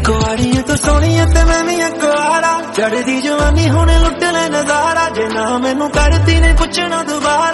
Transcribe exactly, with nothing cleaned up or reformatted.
कुआरियां तो सोहणियां ते मैं भी कुआरा चढ़दी जवानी हुणे लुट ले नजारा जे ना मैनू करती ने पुछना दोबारा।